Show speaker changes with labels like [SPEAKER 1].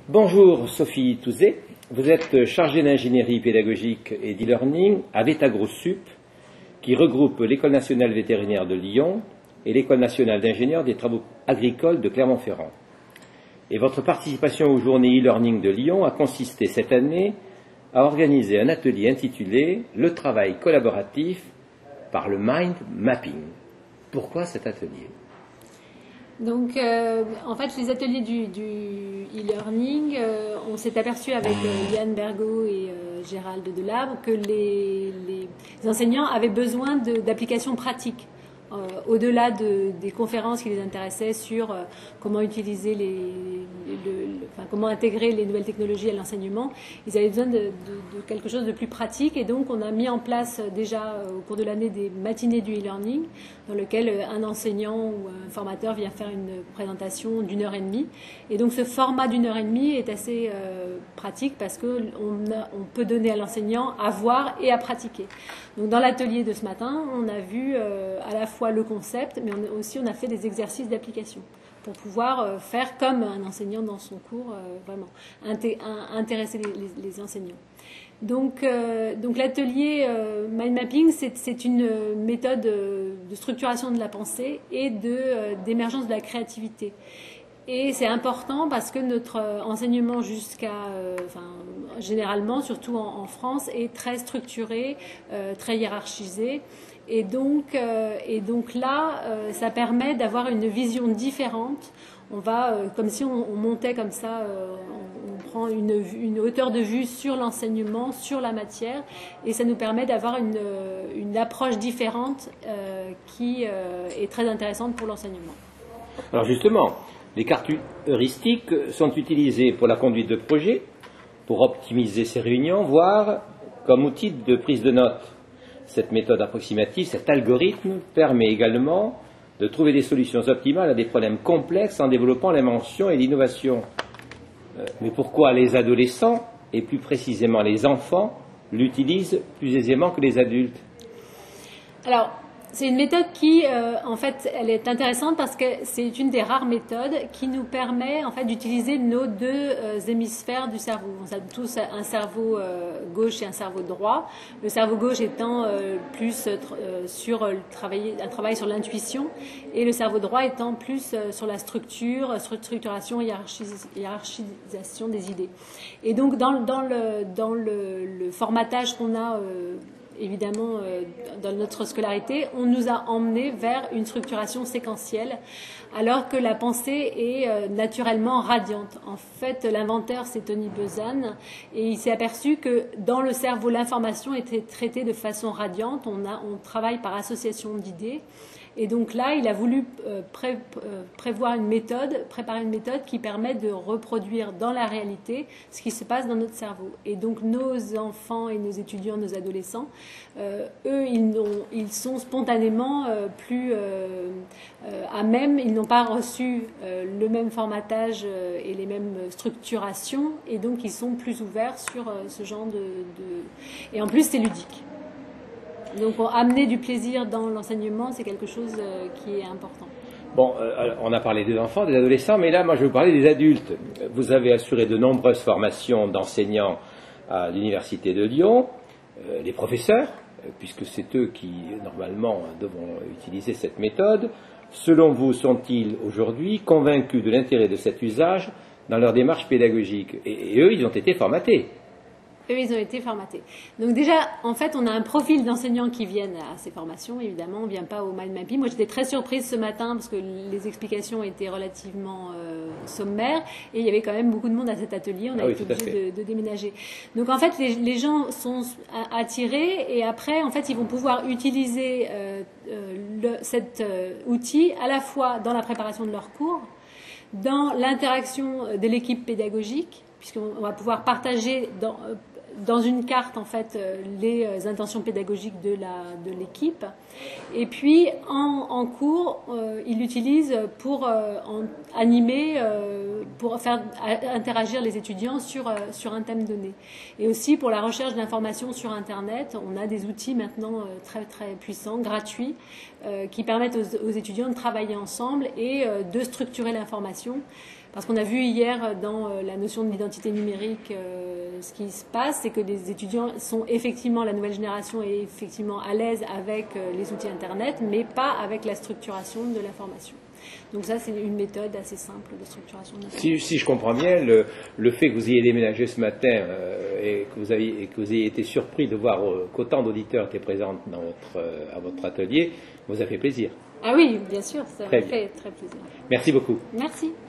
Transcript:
[SPEAKER 1] Bonjour Sophie Touzé, vous êtes chargée d'ingénierie pédagogique et d'e-learning à VetaGrosSup, qui regroupe l'École nationale vétérinaire de Lyon et l'École nationale d'ingénieurs des travaux agricoles de Clermont-Ferrand. Et votre participation aux journées e-learning de Lyon a consisté cette année à organiser un atelier intitulé « Le travail collaboratif par le mind mapping ». Pourquoi cet atelier ?
[SPEAKER 2] Donc, en fait, les ateliers du e-learning, on s'est aperçu avec Yann Bergot et Gérald Delabre que les enseignants avaient besoin d'applications pratiques. Au-delà des conférences qui les intéressaient sur comment utiliser comment intégrer les nouvelles technologies à l'enseignement, ils avaient besoin de quelque chose de plus pratique. Et donc, on a mis en place déjà au cours de l'année des matinées du e-learning dans lequel un enseignant ou un formateur vient faire une présentation d'1h30. Et donc, ce format d'1h30 est assez pratique parce qu'on peut donner à l'enseignant à voir et à pratiquer. Donc, dans l'atelier de ce matin, on a vu à la fois le concept, mais on a fait des exercices d'application pour pouvoir faire comme un enseignant dans son cours, vraiment intéresser les enseignants. Donc l'atelier Mind Mapping, c'est une méthode de structuration de la pensée et d'émergence de la créativité. Et c'est important parce que notre enseignement généralement, surtout en France, est très structuré, très hiérarchisé. Et donc là, ça permet d'avoir une vision différente. On va, comme si on montait comme ça, on prend une hauteur de vue sur l'enseignement, sur la matière, et ça nous permet d'avoir une approche différente qui est très intéressante pour l'enseignement.
[SPEAKER 1] Alors justement, les cartes heuristiques sont utilisées pour la conduite de projet, pour optimiser ces réunions, voire comme outil de prise de notes. Cette méthode approximative, cet algorithme, permet également de trouver des solutions optimales à des problèmes complexes en développant l'invention et l'innovation. Mais pourquoi les adolescents, et plus précisément les enfants, l'utilisent plus aisément que les adultes ?
[SPEAKER 2] Alors, c'est une méthode qui, en fait, elle est intéressante parce que c'est une des rares méthodes qui nous permet, en fait, d'utiliser nos deux hémisphères du cerveau. On a tous un cerveau gauche et un cerveau droit. Le cerveau gauche étant plus sur un travail sur l'intuition, et le cerveau droit étant plus sur la structuration, hiérarchisation des idées. Et donc, dans le formatage qu'on a évidemment, dans notre scolarité, on nous a emmenés vers une structuration séquentielle, alors que la pensée est naturellement radiante. En fait, l'inventeur, c'est Tony Buzan, et il s'est aperçu que dans le cerveau, l'information était traitée de façon radiante. On travaille par association d'idées. Et donc là, il a voulu préparer une méthode qui permet de reproduire dans la réalité ce qui se passe dans notre cerveau. Et donc nos enfants et nos étudiants, nos adolescents, eux, ils sont spontanément plus à même, ils n'ont pas reçu le même formatage et les mêmes structurations, et donc ils sont plus ouverts sur ce genre Et en plus, c'est ludique. Donc, amener du plaisir dans l'enseignement, c'est quelque chose qui est important.
[SPEAKER 1] Bon, on a parlé des enfants, des adolescents, mais là, moi, je vais vous parler des adultes. Vous avez assuré de nombreuses formations d'enseignants à l'Université de Lyon, les professeurs, puisque c'est eux qui, normalement, devront utiliser cette méthode. Selon vous, sont-ils aujourd'hui convaincus de l'intérêt de cet usage dans leur démarche pédagogique ? Et eux, ils ont été formatés.
[SPEAKER 2] Eux, ils ont été formatés. Donc déjà, en fait, on a un profil d'enseignants qui viennent à ces formations. Évidemment, on ne vient pas au mind mapping. Moi, j'étais très surprise ce matin parce que les explications étaient relativement sommaires, et il y avait quand même beaucoup de monde à cet atelier. On a été obligé de déménager. Donc en fait, les gens sont attirés, et après, en fait, ils vont pouvoir utiliser cet outil à la fois dans la préparation de leurs cours, dans l'interaction de l'équipe pédagogique, puisqu'on va pouvoir partager dans une carte, en fait, les intentions pédagogiques de l'équipe. Et puis, en cours, ils l'utilisent pour animer, pour faire interagir les étudiants sur un thème donné. Et aussi pour la recherche d'informations sur Internet, on a des outils maintenant très, très puissants, gratuits, qui permettent aux étudiants de travailler ensemble et de structurer l'information. Parce qu'on a vu hier dans la notion de l'identité numérique, ce qui se passe, c'est que les étudiants sont effectivement, la nouvelle génération est effectivement à l'aise avec les outils Internet, mais pas avec la structuration de l'information. Donc ça, c'est une méthode assez simple de structuration de l'information.
[SPEAKER 1] Si je comprends bien, le fait que vous ayez déménagé ce matin et que vous ayez été surpris de voir qu'autant d'auditeurs étaient présents à votre atelier, vous a fait plaisir.
[SPEAKER 2] Ah oui, bien sûr, ça m'a fait très plaisir.
[SPEAKER 1] Merci beaucoup.
[SPEAKER 2] Merci.